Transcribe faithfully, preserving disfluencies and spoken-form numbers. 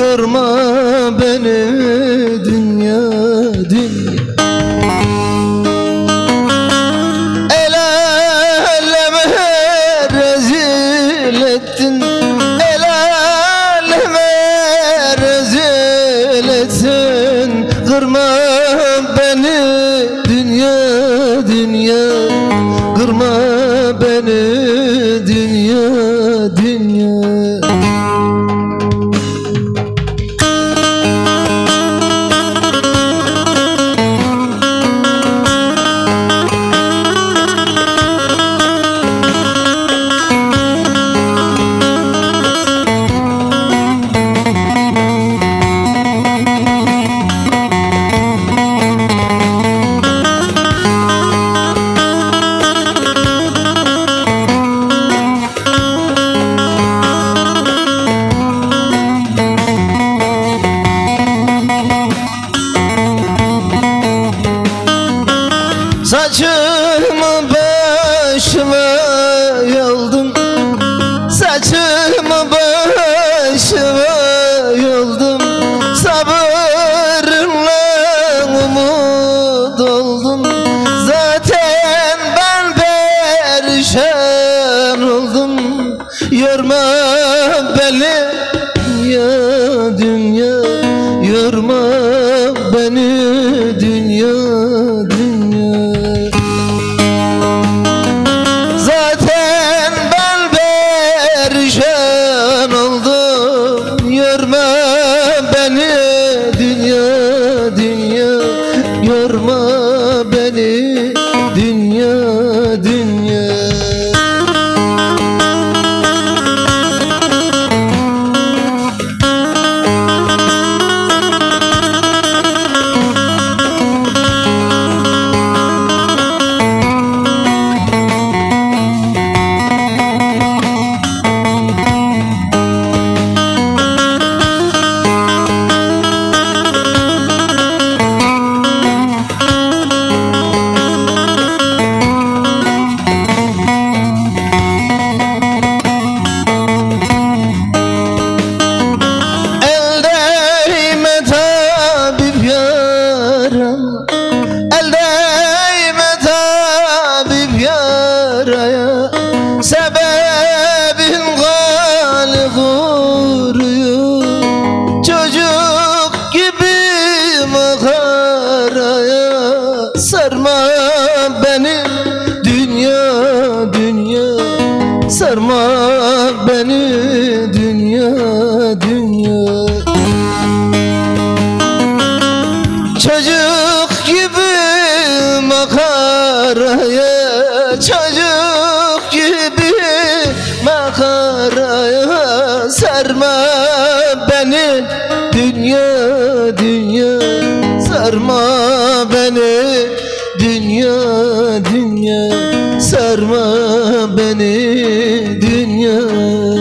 yorma beni dünya dünya. El aleme rezil ettin, el aleme rezil ettin. Kırma beni dünya dünya, kırma beni dünya dünya. Saçımı başıma yoldum, saçımı başıma yoldum. Sabırınla umut oldum. Zaten ben perişan oldum. Yorma beni dünya dünya, yorma beni dünya dünya. Zaten ben perişan oldum. Yorma beni dünya dünya, yorma beni dünya dünya. Sebebin gali vuruyor, çocuk gibi makaraya. Sarma beni dünya dünya, sarma beni dünya dünya. Çocuk gibi makaraya, çocuk gibi makaraya. Sarma beni dünya dünya, sarma beni dünya dünya, sarma beni dünya.